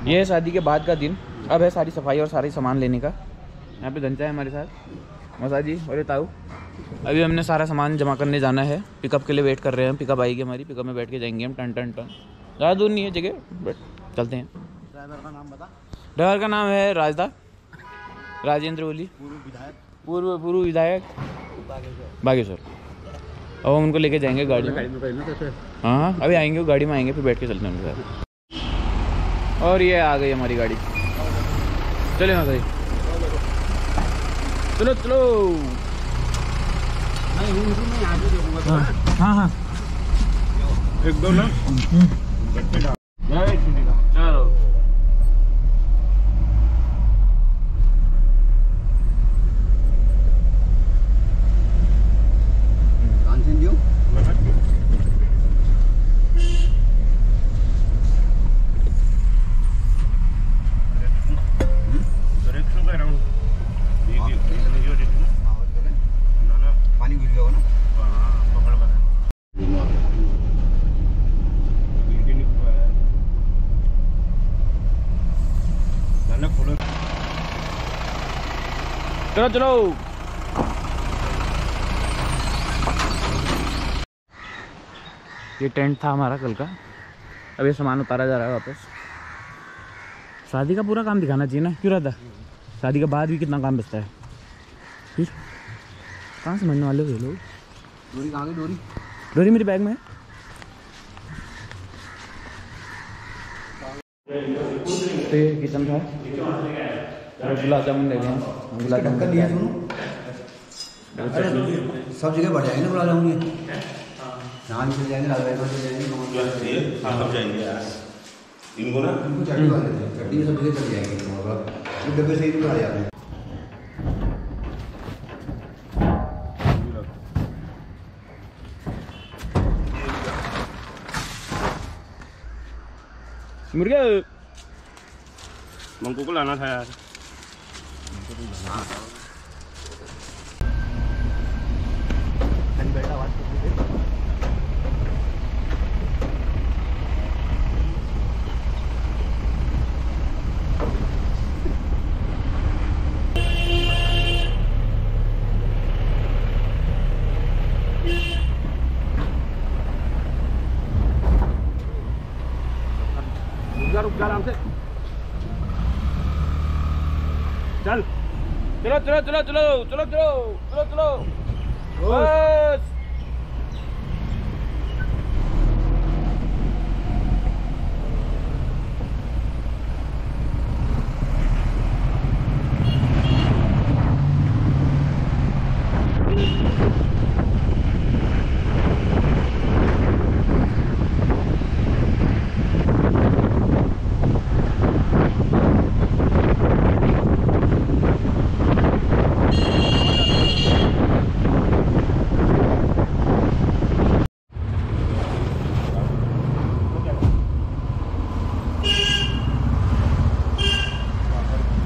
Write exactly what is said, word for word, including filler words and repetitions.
ये है शादी के बाद का दिन। अब है सारी सफाई और सारी सामान लेने का। यहाँ पे धनचा है हमारे साथ, मौसा जी और ये ताऊ। अभी हमने सारा सामान जमा करने जाना है। पिकअप के लिए वेट कर रहे हैं। पिकअप आएगी हमारी, पिकअप में बैठ के जाएंगे हम। टन टन टन ज़्यादा दूर नहीं है जगह, बट चलते हैं। ड्राइवर का नाम बता। ड्राइवर का नाम है राजदा, राजेंद्र ओली, पूर्व विधायक पूर्व पूर्व विधायक बागेश्वर। अब हम उनको लेके जाएंगे गाड़ी में। हाँ हाँ अभी आएंगे, वो गाड़ी में आएंगे, फिर बैठ के चलते हैं उनके साथ। और ये आ गई हमारी गाड़ी। चले हाँ भाई, चलो चलो। हाँ हाँ एक दो ना चलो। चलो चलो। ये टेंट था हमारा कल का। अब ये सामान उतारा जा रहा है वापस। शादी का पूरा काम दिखाना चाहिए ना, क्यों रहता? शादी के बाद भी कितना काम बचता है। फिर कहाँ समझने वाले हो ये लोग? डोरी कहाँ गई? डोरी डोरी मेरी बैग में है। तो ये किचन था, गुलाब जामुन ले गए। गुलाब जामुन दिया सुनो, सब जगह बढ़ जाएंगे ना गुलाब जामुन। नान चल जाएंगे, लाल चल जाएंगे, सब जाएंगे यार। इनको ना इनको चटनी वाले चटनी सब जगह चल जाएंगे। डब्बे से ही निकाल जाते हैं। मुर्गा मंकू को लाना था यार। रुक जा आराम से। चल चलो चलो चलो चलो चलो चलो चलो चलो बस।